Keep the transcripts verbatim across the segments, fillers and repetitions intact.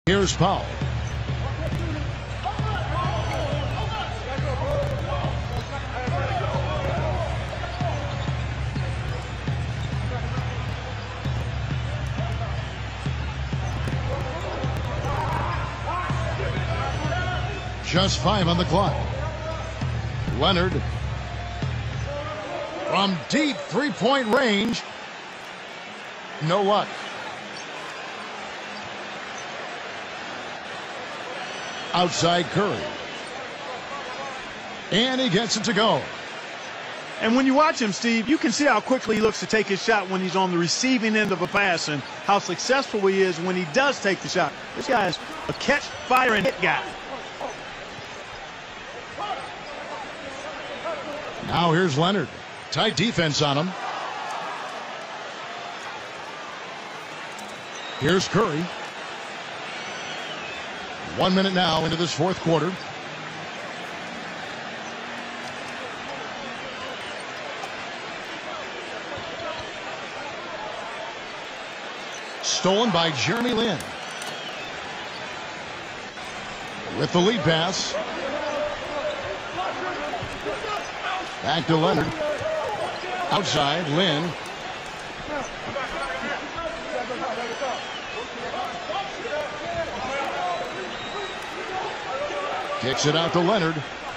Here's Powell. Just five on the clock. Leonard from deep three-point range. No luck. Outside Curry. And he gets it to go. And when you watch him, Steve, you can see how quickly he looks to take his shot when he's on the receiving end of a pass and how successful he is when he does take the shot. This guy is a catch, fire, and hit guy. Now here's Leonard. Tight defense on him. Here's Curry. One minute now into this fourth quarter. Stolen by Jeremy Lin. With the lead pass. Back to Leonard. Outside, Lin. Kicks it out to Leonard.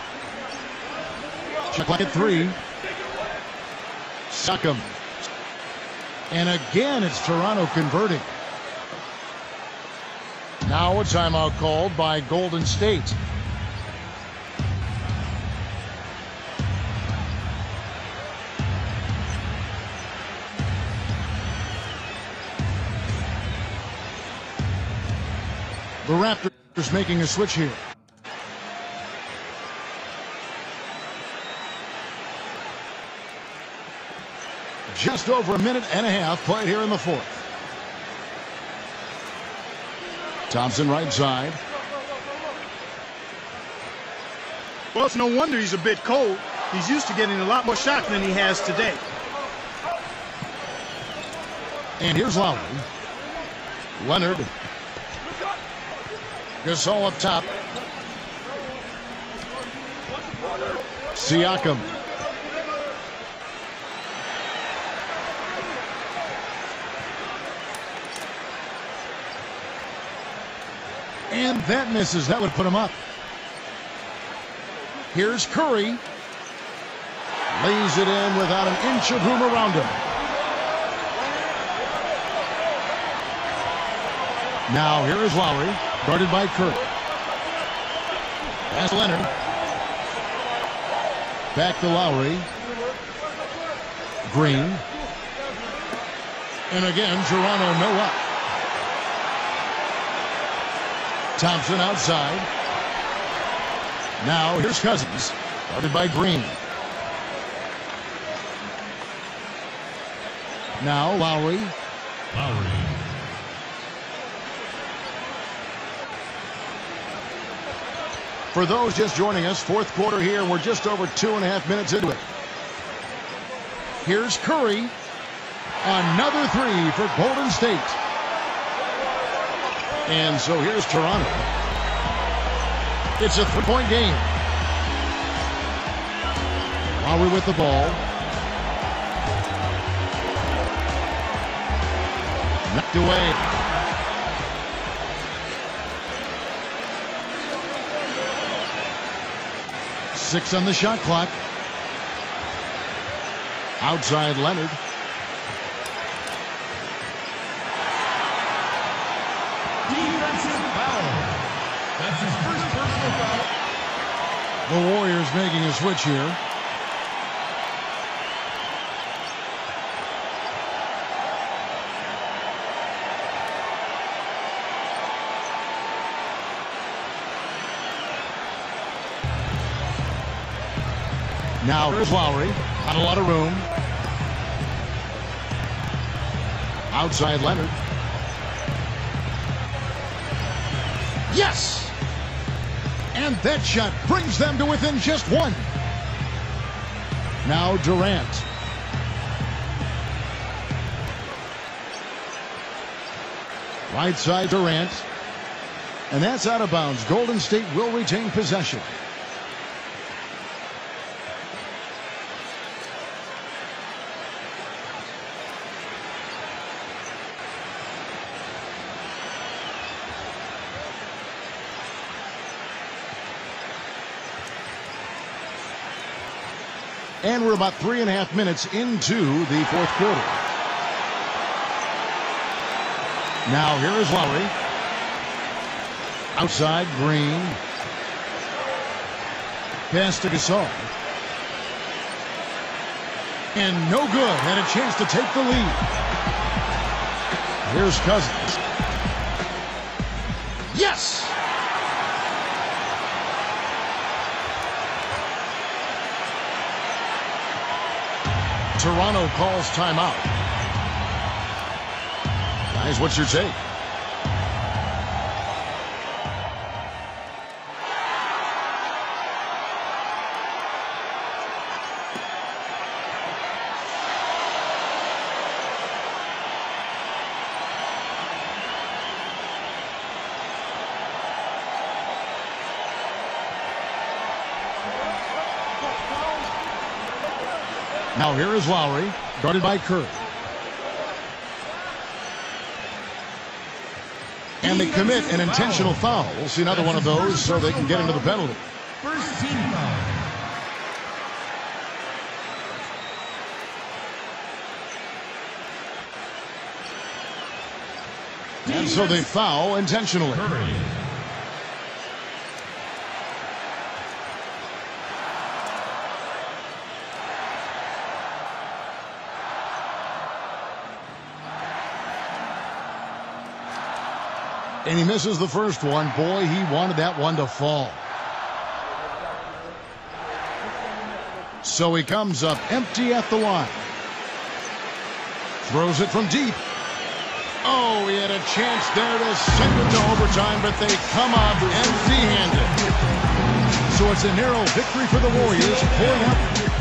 Shot clock at three. Siakam. And again, it's Toronto converting. Now a timeout called by Golden State. The Raptors making a switch here. Just over a minute and a half played here in the fourth. Thompson right side. Well, it's no wonder he's a bit cold. He's used to getting a lot more shots than he has today. And here's Lowry. Leonard. Gasol up top. Siakam. And that misses. That would put him up. Here's Curry. Lays it in without an inch of room around him. Now here is Lowry. Guarded by Curry. Pass Leonard. Back to Lowry. Green. And again, Toronto no up. Thompson outside. Now here's Cousins. Guarded by Green. Now Lowry. Lowry. For those just joining us, fourth quarter here, and we're just over two and a half minutes into it. Here's Curry. Another three for Golden State. And so here's Toronto. It's a three-point game. Lowry with the ball. Knocked away. Six on the shot clock. Outside Leonard. Defensive foul. That's his first personal foul. The Warriors making a switch here. Now here's Lowry. Not a lot of room. Outside Leonard. Yes! And that shot brings them to within just one. Now Durant. Right side Durant. And that's out of bounds. Golden State will retain possession. And we're about three and a half minutes into the fourth quarter. Now here is Lowry. Outside, Green. Pass to Gasol. And no good. Had a chance to take the lead. Here's Cousins. Yes! Toronto calls timeout. Guys, what's your take? Now here is Lowry, guarded by Curry. And they commit an intentional foul. We'll see another one of those so they can get into the penalty. First team foul. And so they foul intentionally. Curry. And he misses the first one. Boy, he wanted that one to fall. So he comes up empty at the line. Throws it from deep. Oh, he had a chance there to send it to overtime, but they come up empty-handed. So it's a narrow victory for the Warriors, pulling up